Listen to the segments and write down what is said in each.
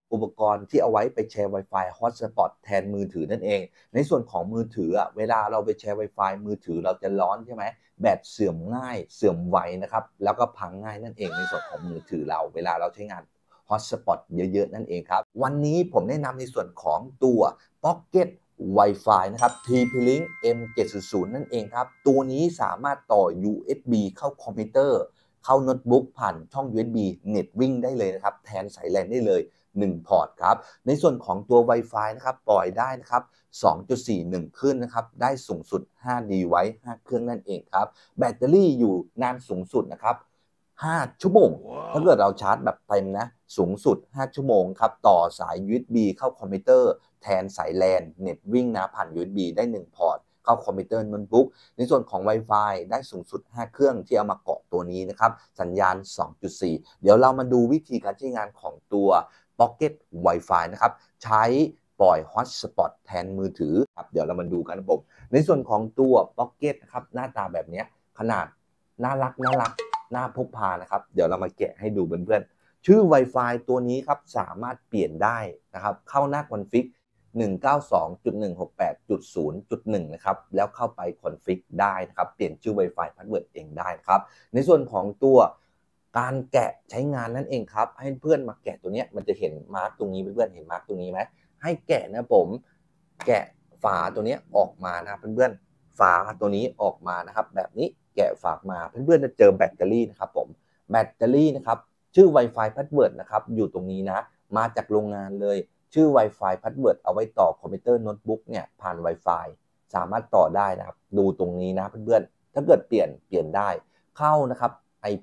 อุปกรณ์ที่เอาไว้ไปแชร์ Wi-Fi Hotspot แทนมือถือนั่นเองในส่วนของมือถือเวลาเราไปแชร์ Wi-Fi มือถือเราจะร้อนใช่ไหมแบตเสื่อมง่ายเสื่อมไวนะครับแล้วก็พังง่ายนั่นเองในส่วนของมือถือเราเวลาเราใช้งาน Hotspot เยอะๆนั่นเองครับวันนี้ผมแนะนำในส่วนของตัว Pocket Wi-Fi นะครับ TP-Link M700 นั่นเองครับตัวนี้สามารถต่อ USB เข้าคอมพิวเตอร์เข้าโน้ตบุ๊กผ่านช่อง USB เน็ตวิ่งได้เลยนะครับแทนสายแลนได้เลย1พอร์ตครับในส่วนของตัว Wi-Fi นะครับปล่อยได้นะครับ 2.41 คลื่นนะครับได้สูงสุด5 device 5 เครื่องนั่นเองครับแบตเตอรี่อยู่นานสูงสุดนะครับ5 ชั่วโมง ถ้าเกิดเราชาร์จแบบเต็มนะสูงสุด5 ชั่วโมงครับต่อสาย USB เข้าคอมพิวเตอร์แทนสายแลนเน็ตวิ่งนะผ่าน USB ได้1พอร์ตเข้าคอมพิวเตอร์โน้ตบุ๊กในส่วนของ Wi-Fi ได้สูงสุด5 เครื่องที่เอามาเกาะตัวนี้นะครับสัญญาณ 2.4 เดี๋ยวเรามาดูวิธีการใช้งานของตัว Pocket Wi-Fi นะครับใช้ปล่อย Hotspot แทนมือถือครับเดี๋ยวเรามาดูกันผมในส่วนของตัว Pocket นะครับหน้าตาแบบนี้ขนาดน่ารักน่าพกพานะครับเดี๋ยวเรามาแกะให้ดูเพื่อนๆชื่อ Wi-Fi ตัวนี้ครับสามารถเปลี่ยนได้นะครับเข้าหน้าคอนฟิก 192.168.0.1 นะครับแล้วเข้าไปคอนฟิกได้นะครับเปลี่ยนชื่อ Wi-Fi Password เองได้ครับในส่วนของตัวการแกะใช้งานนั่นเองครับให้เพื่อนมาแกะตัวนี้มันจะเห็นมาร์กตรงนี้เพื่อนๆเห็นมาร์กตรงนี้ไหมให้แกะนะผมแกะฝาตัวนี้ออกมานะครับเพื่อนๆฝาตัวนี้ออกมานะครับแบบนี้แกะฝามาเพื่อนๆจะเจอแบตเตอรี่นะครับผมแบตเตอรี่นะครับชื่อ Wi-Fi Password นะครับอยู่ตรงนี้นะมาจากโรงงานเลยชื่อ Wi-Fi Password เอาไว้ต่อคอมพิวเตอร์โน้ตบุ๊กเนี่ยผ่าน Wi-Fi สามารถต่อได้นะครับดูตรงนี้นะเพื่อนๆถ้าเกิดเปลี่ยนได้เข้านะครับ IP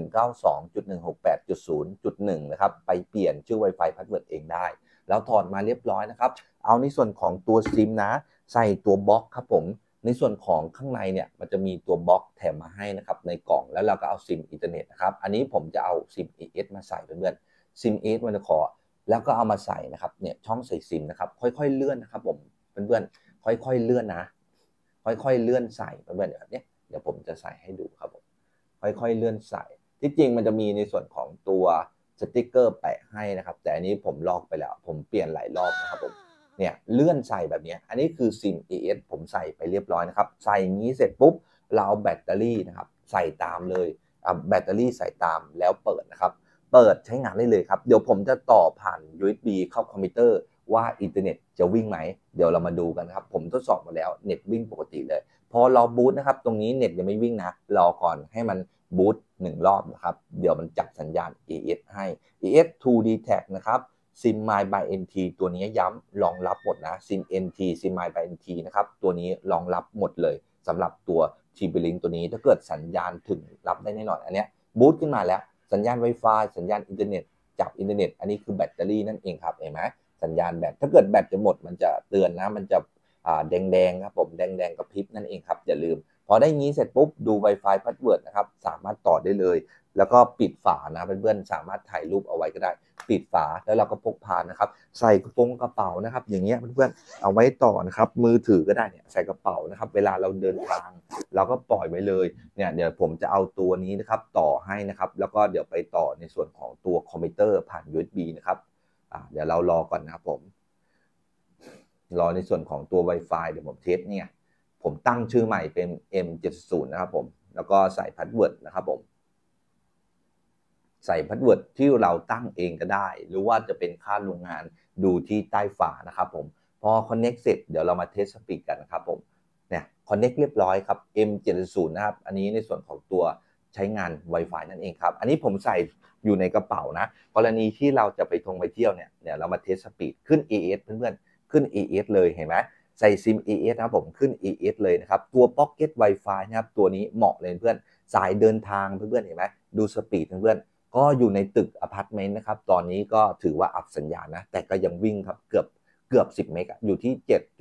192.168.0.1 นะครับไปเปลี่ยนชื่อ Wi-Fi Password เองได้แล้วถอดมาเรียบร้อยนะครับเอาในส่วนของตัวซิมนะใส่ตัวบล็อกครับผมในส่วนของข้างในเนี่ยมันจะมีตัวบล็อกแถมมาให้นะครับในกล่องแล้วเราก็เอาซิมอินเทอร์เน็ตนะครับอันนี้ผมจะเอาซิม AS มาใส่เพื่อนๆซิม AS มันจะขอแล้วก็เอามาใส่นะครับเนี่ยช่องใส่ซิมนะครับค่อยๆเลื่อนนะครับผมเพื่อนๆค่อยๆเลื่อนนะค่อยๆเลื่อนใส่เพื่อนๆแบบนี้เดี๋ยวผมจะใส่ให้ดูครับผมค่อยๆเลื่อนใส่ที่จริงมันจะมีในส่วนของตัวสติ๊กเกอร์แปะให้นะครับแต่อันนี้ผมลอกไปแล้วผมเปลี่ยนหลายรอบนะครับผมเนี่ยเลื่อนใส่แบบนี้อันนี้คือซิม AS ผมใส่ไปเรียบร้อยนะครับใส่อย่างนี้เสร็จปุ๊บเราเอาแบตเตอรี่นะครับใส่ตามเลยแบตเตอรี่ใส่ตามแล้วเปิดนะครับเปิดใช้งานได้เลยครับเดี๋ยวผมจะต่อผ่าน USB เข้าคอมพิวเตอร์ว่าอินเทอร์เน็ตจะวิ่งไหมเดี๋ยวเรามาดูกันครับผมทดสอบมาแล้วเน็ตวิ่งปกติเลยพอรอบูตนะครับตรงนี้เน็ตยังไม่วิ่งนะรอก่อนให้มันบูต1 รอบนะครับเดี๋ยวมันจับสัญญาณ AS ให้ AS 2D Tag นะครับซิม My by NT ตัวนี้ย้ำรองรับหมดนะซิม NT ซิม My by NT นะครับตัวนี้รองรับหมดเลยสำหรับตัว TP-Link ตัวนี้ถ้าเกิดสัญญาณถึงรับได้แน่นอนอันนี้บูตขึ้นมาแล้วสัญญาณ Wi-Fi สัญญาณอินเทอร์เน็ตจับอินเทอร์เน็ตอันนี้คือแบตเตอรี่นั่นเองครับเห็นไหมสัญญาณแบตถ้าเกิดแบตจะหมดมันจะเตือนนะมันจะแดงครับผมแดงกระพริบนั่นเองครับอย่าลืมพอได้งี้เสร็จปุ๊บดู Wi-Fi Password นะครับสามารถต่อได้เลยแล้วก็ปิดฝานะเพื่อนๆสามารถถ่ายรูปเอาไว้ก็ได้ปิดฝาแล้วเราก็พกพานะครับใส่กระเป๋านะครับอย่างเงี้ยเพื่อนๆเอาไว้ต่อนะครับมือถือก็ได้เนี่ยใส่กระเป๋านะครับเวลาเราเดินทางเราก็ปล่อยไว้เลยเนี่ยเดี๋ยวผมจะเอาตัวนี้นะครับต่อให้นะครับแล้วก็เดี๋ยวไปต่อในส่วนของตัวคอมพิวเตอร์ผ่าน USB นะครับเดี๋ยวเรารอก่อนนะครับผมรอในส่วนของตัว Wi-Fi เดี๋ยวผมเทสเนี่ยผมตั้งชื่อใหม่เป็น M70 นะครับผมแล้วก็ใส่พาสเวิร์ดนะครับผมใส่พาสเวิร์ดที่เราตั้งเองก็ได้หรือว่าจะเป็นค่าโรงงานดูที่ใต้ฝานะครับผมพอ connect เสร็จเดี๋ยวเรามาเทสสปีดกันนะครับผมเนี่ย connect เรียบร้อยครับ M70 นะครับอันนี้ในส่วนของตัวใช้งาน Wi-Fi นั่นเองครับอันนี้ผมใส่อยู่ในกระเป๋านะกรณีที่เราจะไปเที่ยวเนี่ยเรามาเทสสปีดขึ้น AS เพื่อนๆขึ้น AS เลยเห็นไหมใส่ซิม AS นะครับผมขึ้น AS เลยนะครับตัว Pocket Wi-Fi นะครับตัวนี้เหมาะเลยเพื่อนสายเดินทางเพื่อนๆเห็นไหมดูสปีดเพื่อนๆก็อยู่ในตึกอพาร์ตเมนต์นะครับตอนนี้ก็ถือว่าอัพสัญญาณนะแต่ก็ยังวิ่งครับเกือบ10 เมกอยู่ที่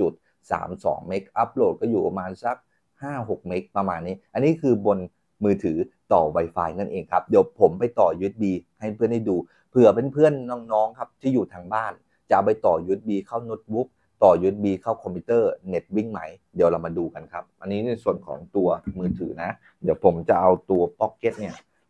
7.32 เมกอัพโหลดก็อยู่ประมาณสัก 5-6 เมกประมาณนี้อันนี้คือบนมือถือต่อ Wi-Fi นั่นเองครับเดี๋ยวผมไปต่อ USB ให้เพื่อนได้ดูเผื่อเพื่อนๆน้องๆครับที่อยู่ทางบ้านจะเอาไปต่อ USB เข้าโน้ตบุ๊กต่อ USB เข้าคอมพิวเตอร์เน็ตวิ่งไหมเดี๋ยวเรามาดูกันครับอันนี้ในส่วนของตัวมือถือนะเดี๋ยวผมจะเอาตัว Pocket เนี่ย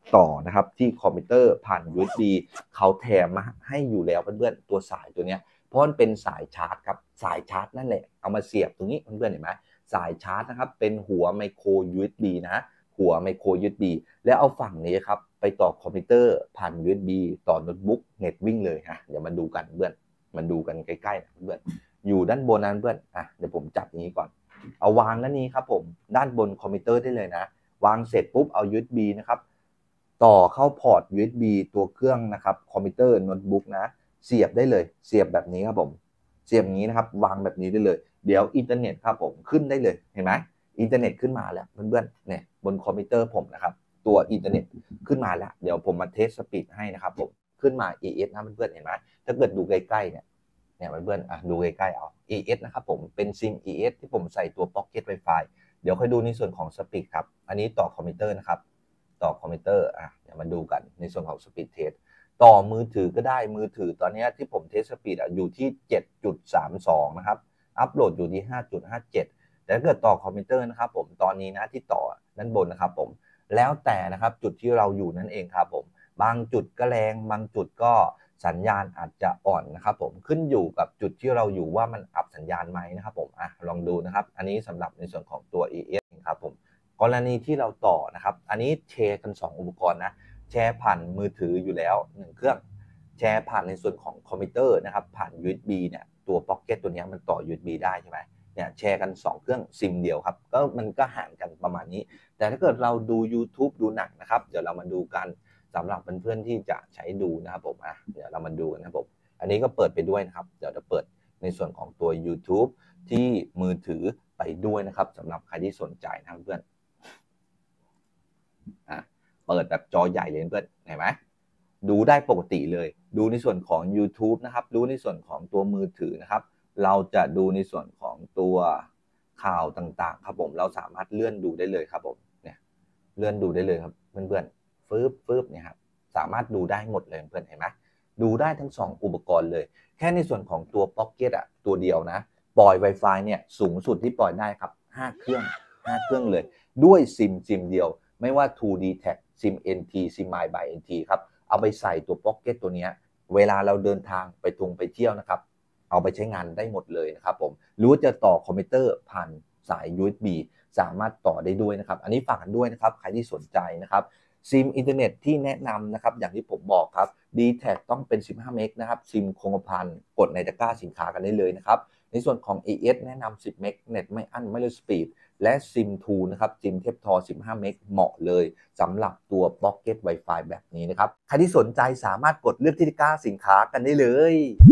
ต่อนะครับที่คอมพิวเตอร์ผ่าน USB เขาแถมมาให้อยู่แล้วเพื่อนๆตัวสายตัวเนี้ยเพราะมันเป็นสายชาร์จครับสายชาร์จนั่นแหละเอามาเสียบตรงนี้เพื่อนๆเห็นไหมสายชาร์จนะครับเป็นหัวไมโคร USB นะหัวไมโคร USB แล้วเอาฝั่งนี้ครับไปต่อคอมพิวเตอร์ผ่าน USB ต่อโน้ตบุ๊กเน็ตวิ่งเลยฮะเดี๋ยวมาดูกันเพื่อนมาดูกันใกล้ๆนะเพื่อนอยู่ด้านบนนั้นเพื่อนเดี๋ยวผมจับนี้ก่อนเอาวางด้านนี้ครับผมด้านบนคอมพิวเตอร์ได้เลยนะวางเสร็จปุ๊บเอา USB นะครับต่อเข้าพอร์ต USB ตัวเครื่องนะครับคอมพิวเตอร์โน้ตบุ๊กนะเสียบได้เลยเสียบแบบนี้ครับผมเสียบอย่างนี้นะครับวางแบบนี้ได้เลยเดี๋ยวอินเทอร์เน็ตครับผมขึ้นได้เลยเห็นไหมอินเทอร์เน็ตขึ้นมาแล้วเพื่อนๆเนี่ยบนคอมพิวเตอร์ผมนะครับตัวอินเทอร์เน็ตขึ้นมาแล้วเดี๋ยวผมมาเทสสปีดให้นะครับผมขึ้นมา AS นะเพื่อนๆเห็นไหมถ้าเกิดดูใกล้ๆเนี่ยเพื่อนๆดูใกล้ๆเอา AS นะครับผมเป็นซิม AS ที่ผมใส่ตัว Pocket Wi-Fi เดี๋ยวค่อยดูในส่วนของสปีดครับอันนี้ต่อคอมพิวเตอร์นะครับต่อคอมพิวเตอร์เดี๋ยวมาดูกันในส่วนของสปีดเทสต่อมือถือก็ได้มือถือตอนนี้ที่ผมเทสสปีดอยู่ที่ 7.32 นะครับอัปโหลดอยู่ที่ 5.57 แต่ถ้าเกิดต่อคอมพิวเตอร์นะครับผมตอนนี้นะที่ต่อด้านบนนะครับผมแล้วแต่นะครับจุดที่เราอยู่นั่นเองครับผมบางจุดก็แรงบางจุดก็สัญญาณอาจจะอ่อนนะครับผมขึ้นอยู่กับจุดที่เราอยู่ว่ามันอับสัญญาณไหมนะครับผมลองดูนะครับอันนี้สำหรับในส่วนของตัว AS ครับผมกรณีที่เราต่อนะครับอันนี้แชร์กัน2อุปกรณ์นะแชร์ผ่านมือถืออยู่แล้ว1เครื่องแชร์ผ่านในส่วนของคอมพิวเตอร์นะครับผ่าน USB เนี่ยตัว Pocket ตัวนี้มันต่อ USB ได้ใช่ไหมเนี่ยแชร์กัน2เครื่องซิมเดียวครับก็มันก็ห่างกันประมาณนี้แต่ถ้าเกิดเราดู YouTube ดูหนังนะครับเดี๋ยวเรามาดูกันสำหรับเพื่อนๆที่จะใช้ดูนะครับผมเดี๋ยวเรามาดูกันนะครับผมอันนี้ก็เปิดไปด้วยนะครับเดี๋ยวจะเปิดในส่วนของตัว YouTube ที่มือถือไปด้วยนะครับสำหรับใครที่สนใจนะเพื่อนเปิดแบบจอใหญ่เลยเพื่อนเห็นไหมดูได้ปกติเลยดูในส่วนของ YouTube นะครับดูในส่วนของตัวมือถือนะครับเราจะดูในส่วนของตัวข่าวต่างๆครับผมเราสามารถเลื่อนดูได้เลยครับผมเนี่ยเลื่อนดูได้เลยครับเพื่อนๆฟืบเนี่ยครับสามารถดูได้หมดเลยเพื่อนเห็นไหมดูได้ทั้ง2อุปกรณ์เลยแค่ในส่วนของตัว Pocket ตัวเดียวนะปล่อย Wi-Fi เนี่ยสูงสุดที่ปล่อยได้ครับ5เครื่องเลยด้วยซิมเดียวไม่ว่า 2D Tag ซิม NT ซิม My by NT ครับเอาไปใส่ตัว Pocket ตัวนี้เวลาเราเดินทางไปเที่ยวนะครับเอาไปใช้งานได้หมดเลยนะครับผมหรือว่าจะต่อคอมพิวเตอร์ผ่านสาย USB สามารถต่อได้ด้วยนะครับอันนี้ฝากกันด้วยนะครับใครที่สนใจนะครับซิมอินเทอร์เน็ตที่แนะนำนะครับอย่างที่ผมบอกครับ D-Tag ต้องเป็น15เมกนะครับซิมคงกระพันกดในตะกร้าสินค้ากันได้เลยนะครับในส่วนของ AS แนะนำ10เมกเน็ตไม่อั้นไม่ลดสปีดและซิม2นะครับซิมเทียบทอ15เมกเหมาะเลยสำหรับตัว Pocket Wi-Fi แบบนี้นะครับใครที่สนใจสามารถกดเลือกที่ตะกร้าสินค้ากันได้เลย